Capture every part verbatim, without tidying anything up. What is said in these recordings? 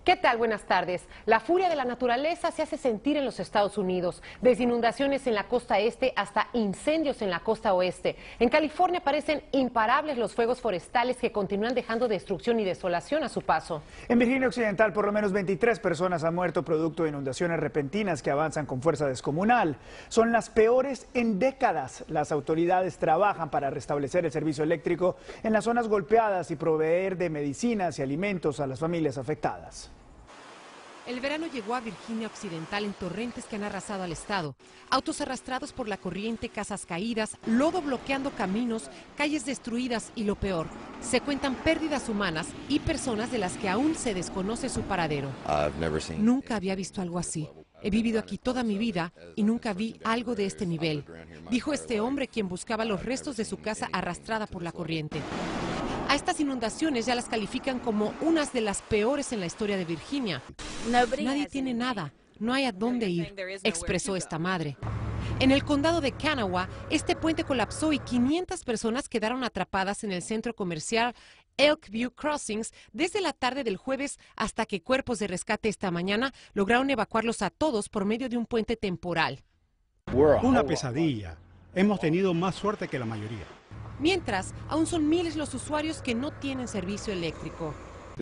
¿Qué tal? Buenas tardes. La furia de la naturaleza se hace sentir en los Estados Unidos, desde inundaciones en la costa este hasta incendios en la costa oeste. En California parecen imparables los fuegos forestales que continúan dejando destrucción y desolación a su paso. En Virginia Occidental, por lo menos veintitrés personas han muerto producto de inundaciones repentinas que avanzan con fuerza descomunal. Son las peores en décadas. Las autoridades trabajan para restablecer el servicio eléctrico en las zonas golpeadas y proveer de medicinas y alimentos a las familias afectadas. El verano llegó a Virginia Occidental en torrentes que han arrasado al estado. Autos arrastrados por la corriente, casas caídas, lodo bloqueando caminos, calles destruidas y lo peor, se cuentan pérdidas humanas y personas de las que aún se desconoce su paradero. Nunca había visto algo así. He vivido aquí toda mi vida y nunca vi algo de este nivel, dijo este hombre quien buscaba los restos de su casa arrastrada por la corriente. A estas inundaciones ya las califican como unas de las peores en la historia de Virginia. Nadie tiene nada, no hay a dónde ir, expresó esta madre. En el condado de Kanawha, este puente colapsó y quinientas personas quedaron atrapadas en el centro comercial Elk View Crossings desde la tarde del jueves hasta que cuerpos de rescate esta mañana lograron evacuarlos a todos por medio de un puente temporal. Una pesadilla. Hemos tenido más suerte que la mayoría. Mientras, aún son miles los usuarios que no tienen servicio eléctrico.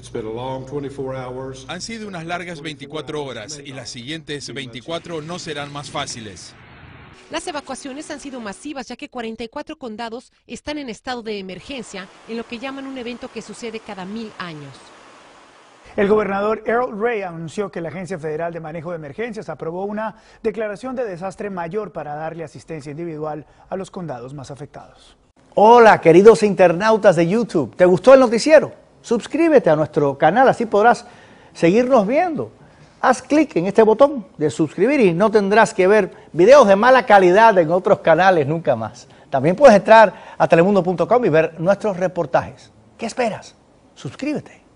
Han sido unas largas veinticuatro horas y las siguientes veinticuatro no serán más fáciles. Las evacuaciones han sido masivas ya que cuarenta y cuatro condados están en estado de emergencia en lo que llaman un evento que sucede cada mil años. El gobernador Earl Ray anunció que la Agencia Federal de Manejo de Emergencias aprobó una declaración de desastre mayor para darle asistencia individual a los condados más afectados. Hola, queridos internautas de YouTube. ¿Te gustó el noticiero? Suscríbete a nuestro canal, así podrás seguirnos viendo. Haz clic en este botón de suscribir y no tendrás que ver videos de mala calidad en otros canales nunca más. También puedes entrar a telemundo punto com y ver nuestros reportajes. ¿Qué esperas? Suscríbete.